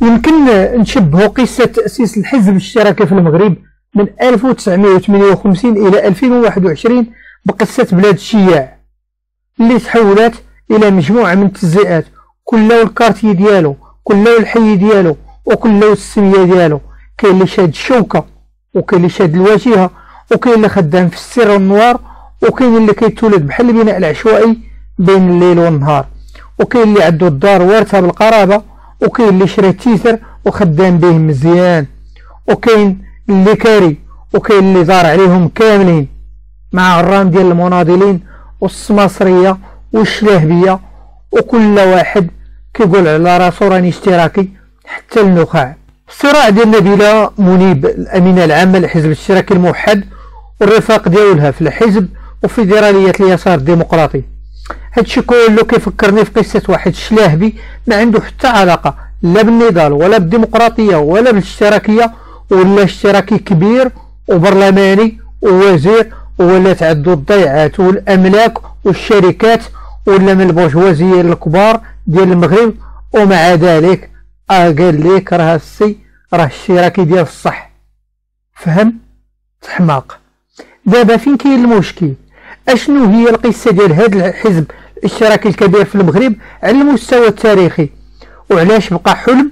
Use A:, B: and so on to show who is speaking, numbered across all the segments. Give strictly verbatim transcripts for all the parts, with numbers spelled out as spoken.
A: يمكن نشبهوا قصة تأسيس الحزب الاشتراكي في المغرب من ألف وتسعمائة وثمانية وخمسين إلى ألفين وواحد وعشرين بقصة بلاد الشياع اللي تحولت إلى مجموعة من التجزئات، كل له الكارتي ديالو، كل له الحي ديالو، وكل له السمية ديالو. كاين اللي شاد الشوكة، وكاين اللي شاد الواجهة، وكاين اللي خدام في السر والنوار، وكاين اللي كيتولد بحال البناء العشوائي بين الليل والنهار، وكاين اللي عنده الدار وارثة بالقرابة، وكاين اللي شرا تيتر وخدام به مزيان، وكاين اللي كاري، وكاين اللي دار عليهم كاملين مع غرام ديال المناضلين والسماصرية والشلاهبية، وكل واحد كيقول على راسو راني اشتراكي حتى النخاع. الصراع ديال نبيلة منيب الأمينة العامة للحزب الاشتراكي الموحد والرفاق ديالها في الحزب وفيدرالية اليسار الديمقراطي، هادشي كله كيفكرني في قصة واحد الشلاهبي ما عنده حتى علاقة لا بالنضال ولا بالديمقراطية ولا بالاشتراكية، ولا اشتراكي كبير وبرلماني ووزير، ولات عندو الضيعات والأملاك والشركات، ولا من البرجوازية الكبار ديال المغرب، ومع ذلك اه قال ليك راه السي راه الاشتراكي ديال الصح. فهم حماق. دابا فين كاين المشكل؟ اشنو هي القصة ديال هذا الحزب الاشتراكي الكبير في المغرب على المستوى التاريخي، وعلاش بقى حلم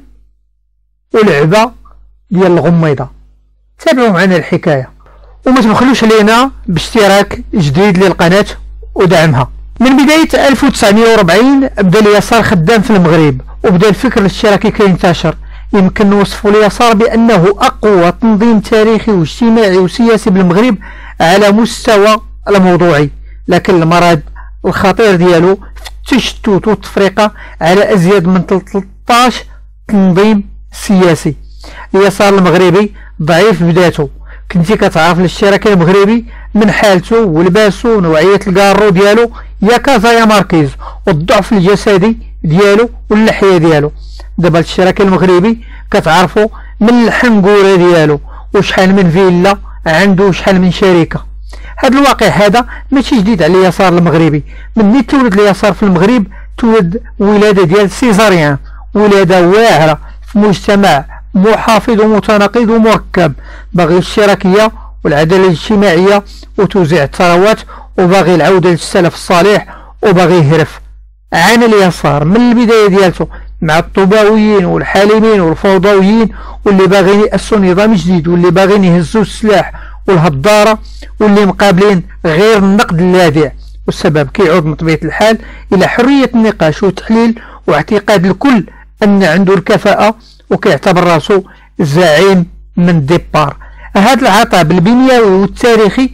A: ولعبة ديال الغميضة؟ تابعوا معنا الحكاية وما تبخلوش علينا باشتراك جديد للقناة ودعمها. من بداية ألف وتسعمائة وأربعين بدا اليسار خدام في المغرب، وبدا الفكر الاشتراكي كينتشر. يمكن نوصفوا اليسار بأنه أقوى تنظيم تاريخي واجتماعي وسياسي بالمغرب على مستوى الموضوعي، لكن المرض الخطير ديالو في التشتت والتفرقة على أزيد من ثلاثة عشر تنظيم سياسي. اليسار المغربي ضعيف بذاته، كنتي كتعرف الاشتراكي المغربي من حالته ولباسه ونوعية الكارو ديالو يا كازا يا ماركيز، والضعف الجسدي ديالو واللحية ديالو. دابا الاشتراكي المغربي كتعرفو من الحنقورة ديالو وشحال من فيلا عنده وشحال من شركة. هذا الواقع هذا ماشي جديد على اليسار المغربي. من تولد اليسار في المغرب تولد ولادة ديال سيزاريان، ولادة واعرة في مجتمع محافظ ومتناقض ومركب، باغي الاشتراكية والعدالة الاجتماعية وتوزيع الثروات، وباغي العودة للسلف الصالح، وباغي يهرف. عانى اليسار من البداية ديالته مع الطوباويين والحالمين والفوضويين، واللي باغيين يأسسوا نظام جديد، واللي باغيين يهزوا السلاح والهضارة، واللي مقابلين غير النقد اللاذع. والسبب كيعود من طبيعة الحال إلى حرية النقاش والتحليل واعتقاد الكل أن عنده الكفاءة، وكيعتبر راسو زعيم من ديبار. هذا العطاء بالبنيوي والتاريخي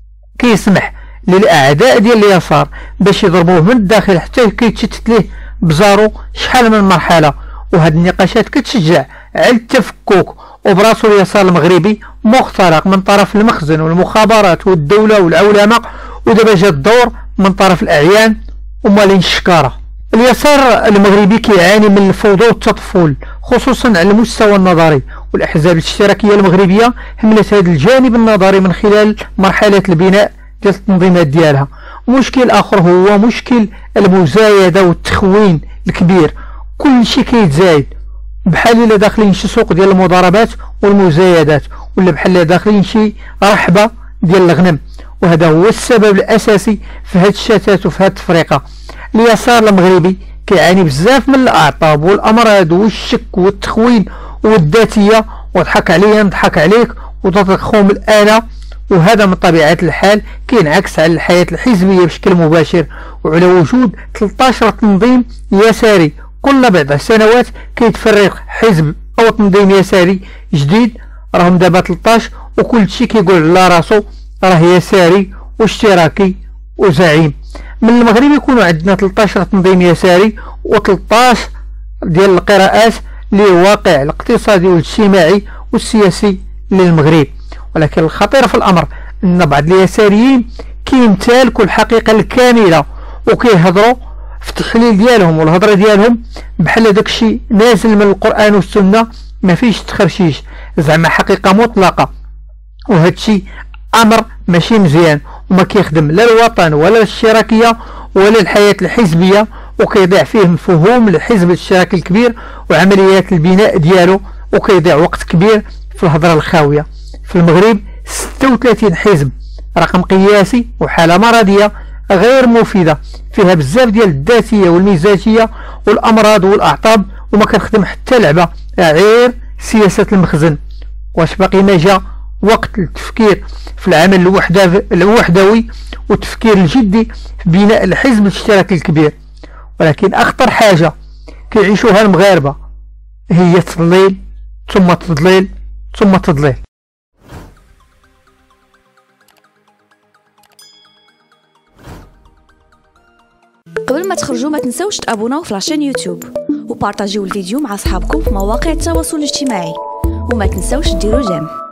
A: كيسمح للأعداء ديال اليسار باش يضربوه من الداخل حتى كيتشتت ليه بزارو شحال من مرحلة. وهاد النقاشات كتشجع على التفكك، وبراسو اليسار المغربي مخترق من طرف المخزن والمخابرات والدولة والعولمة، ودابا جا الدور من طرف الأعيان ومالين الشكارة. اليسار المغربي كيعاني من الفوضى والتطفل خصوصا على المستوى النظري، والأحزاب الاشتراكية المغربية هملت هذا الجانب النظري من خلال مرحلة البناء ديال التنظيمات ديالها. مشكل آخر هو مشكل المزايدة والتخوين الكبير، كل شيء كيتزايد، بحال إلا داخلين شي سوق ديال المضاربات والمزايدات، ولا بحال إلا داخلين شي رحبة ديال الغنم. وهذا هو السبب الأساسي في هذا الشتات وفي هذه التفرقة. اليسار المغربي كيعاني بزاف من الأعطاب والأمراض والشك والتخوين والذاتية، وضحك عليا نضحك عليك وتضخم الآلة. وهذا من طبيعة الحال كينعكس على الحياة الحزبية بشكل مباشر، وعلى وجود ثلاثة عشر تنظيم يساري كل بضع سنوات كيتفرغ حزب أو تنظيم يساري جديد. راهم دابا ثلاثة عشر، وكل شيء كيقول على راسو راه يساري واشتراكي وزعيم. من المغرب يكونوا عندنا ثلاثة عشر تنظيم يساري و13 ديال القراءات للواقع الاقتصادي والاجتماعي والسياسي للمغرب. ولكن الخطير في الأمر أن بعض اليساريين كيمتلكوا الحقيقة الكاملة، وكيهضروا في التحليل ديالهم والهضرة ديالهم بحال داكشي نازل من القرآن والسنة، ما فيش تخرشيش، زعما حقيقة مطلقة. وهادشي أمر ماشي مزيان، وما كيخدم لا الوطن ولا الاشتراكية ولا الحياة الحزبية وكيضيع فيه مفهوم الحزب الاشتراكي الكبير وعمليات البناء ديالو، وكيضيع وقت كبير في الهضره الخاويه. في المغرب ستة وثلاثين حزب، رقم قياسي وحاله مرضيه غير مفيده، فيها بزاف ديال الذاتيه والمزاجيه والامراض والاعطاب، وما كنخدم حتى لعبه غير سياسه المخزن. واش باقي ما جا وقت التفكير في العمل الوحدوي والتفكير الجدي في بناء الحزب الاشتراكي الكبير؟ ولكن اخطر حاجه كيعيشوها المغاربه هي تضليل ثم تضليل ثم تضليل.
B: قبل ما تخرجوا ما تنسوش تابوناو في لاشين يوتيوب وبارطاجيو الفيديو مع اصحابكم في مواقع التواصل الاجتماعي، وما تنسوش ديروا جيم.